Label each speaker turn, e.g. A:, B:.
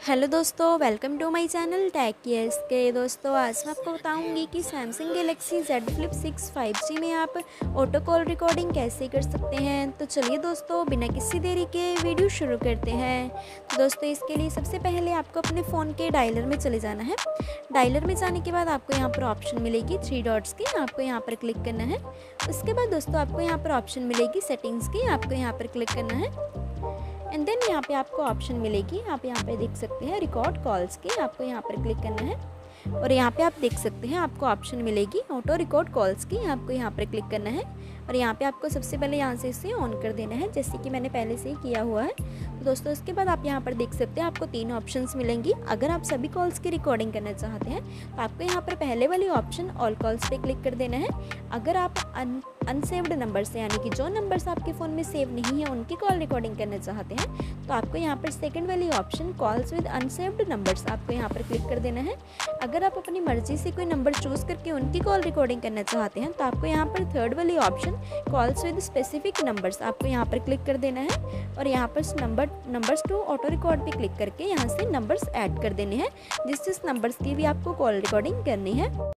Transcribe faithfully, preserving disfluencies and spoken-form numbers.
A: Hello दोस्तों, welcome to my channel tech cares के। दोस्तों आज मैं आपको बताऊंगी कि Samsung Galaxy Z flip six five G में आप ऑटो कॉल रिकॉर्डिंग कैसे कर सकते हैं। तो चलिए दोस्तों, बिना किसी देरी के वीडियो शुरू करते हैं। तो दोस्तों इसके लिए सबसे पहले आपको अपने फ़ोन के डायलर में चले जाना है। डायलर में जाने के बाद आपको यहाँ पर ऑप्शन मिलेगी थ्री डॉट्स की, आपको यहाँ पर क्लिक करना है। उसके बाद दोस्तों आपको यहाँ पर ऑप्शन मिलेगी सेटिंग्स की, आपको यहाँ पर क्लिक करना है। एंड देन यहाँ पे आपको ऑप्शन मिलेगी, आप यहाँ पे देख सकते हैं रिकॉर्ड कॉल्स की, आपको यहाँ पर क्लिक करना है। और यहाँ पे आप देख सकते हैं आपको ऑप्शन मिलेगी ऑटो रिकॉर्ड कॉल्स की, आपको यहाँ पर क्लिक करना है। और यहाँ पे आपको सबसे पहले यहाँ से इसे ऑन कर देना है, जैसे कि मैंने पहले से ही किया हुआ है। तो दोस्तों इसके बाद आप यहाँ पर देख सकते हैं आपको तीन ऑप्शंस मिलेंगी। अगर आप सभी कॉल्स की रिकॉर्डिंग करना चाहते हैं तो आपको यहाँ पर पहले वाली ऑप्शन ऑल कॉल्स पे क्लिक कर देना है। अगर आप अन अनसेव्ड नंबर से, यानी कि जो नंबर्स आपके फ़ोन में सेव नहीं है उनकी कॉल रिकॉर्डिंग करना चाहते हैं तो आपको यहाँ पर सेकंड वाली option calls with unsaved numbers, आपको यहाँ पर क्लिक कर देना है। अगर आप अपनी मर्जी से कोई नंबर चूज़ करके उनकी कॉल रिकॉर्डिंग करना चाहते हैं तो आपको यहाँ पर थर्ड वाली option calls with specific numbers, आपको यहाँ पर क्लिक कर देना है। और यहाँ पर number numbers to auto record पे क्लिक करके यहाँ से नंबर्स ऐड कर देने हैं, जिस जिस नंबर्स की भी आपको कॉल रिकॉर्डिंग करनी है।